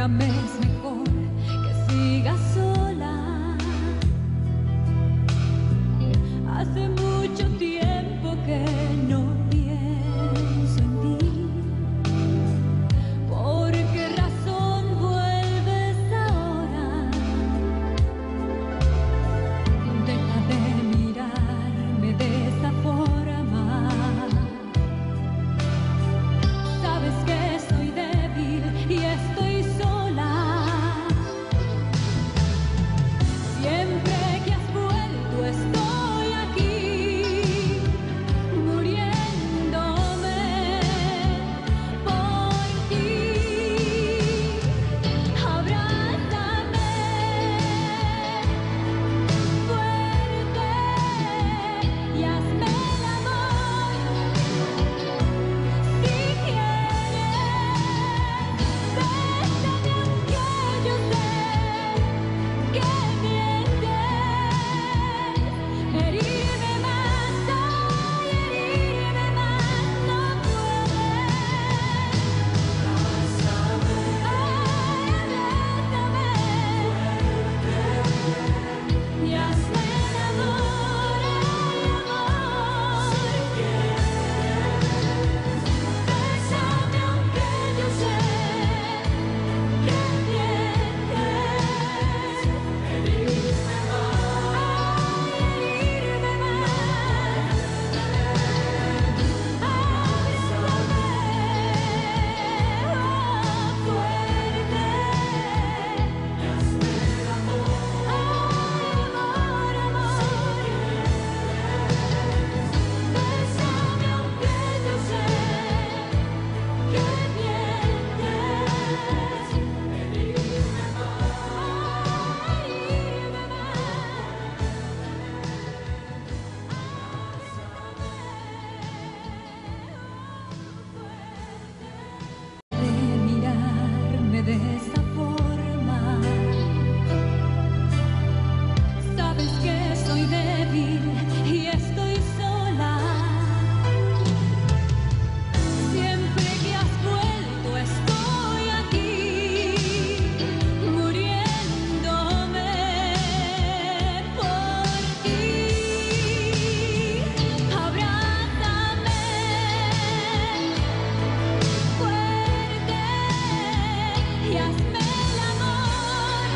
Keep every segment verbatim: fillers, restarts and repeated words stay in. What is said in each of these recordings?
Déjame, es mejor que siga sola. Hace mucho tiempo que no pienso en ti. ¿Por qué razón vuelves ahora? Deja de mirarme de esa forma. Sabes que soy débil y estoy sola. Siempre que has vuelto estoy aquí, muriéndome por ti. Abrázame fuerte y hazme el amor. Si quieres, bésame aunque yo sé que mientes. Herirme más, ay, herirme más, no puedes. Abrázame, ay, abrázame y hazme el amor, el amor. Si quieres, bésame aunque yo sé que mientes. Herirme más, ay, herirme más. Abrázame fuerte y hazme el amor, ay, amor, amor. Bésame aunque yo sé que mientes. Herirme más, herirme más. De mirarme de esa forma. Sabes que soy débil y estoy sola. Siempre que has vuelto estoy aquí, muriéndome por ti. Abrázame fuerte y hazme el amor.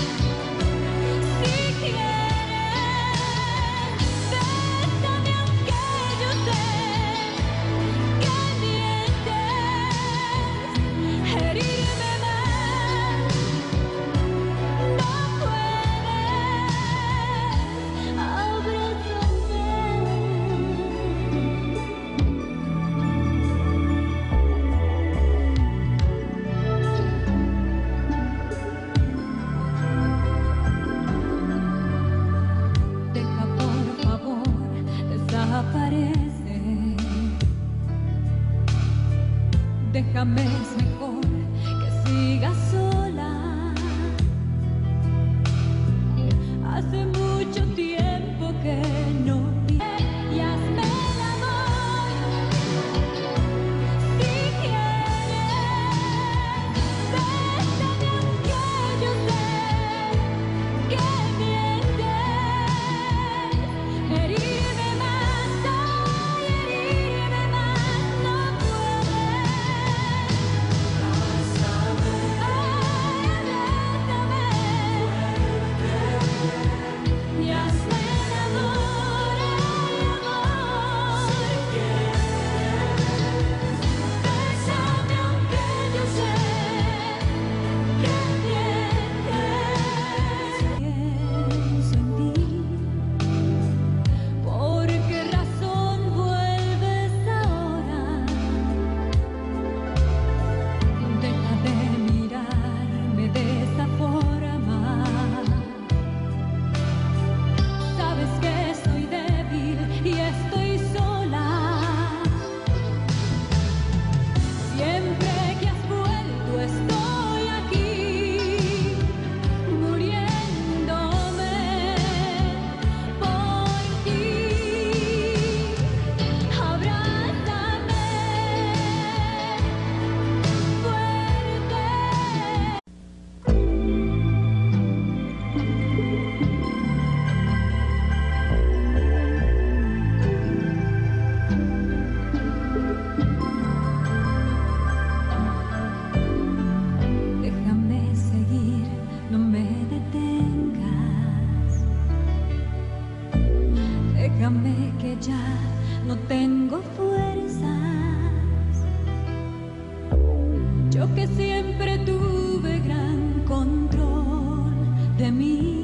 Si quieres, bésame aunque yo sé que mientes. Herirme más, no puedes. Abrázame. Deja por favor, desaparece. Déjame, es mejor que siga sola. Hace mucho tiempo que no vi. Y hazme el amor. Si quieres, bésame aunque yo sé que mientes. Herirme más, ay, herirme más, no puedes. ya no tengo fuerzas. Yo que siempre tuve gran control de mí.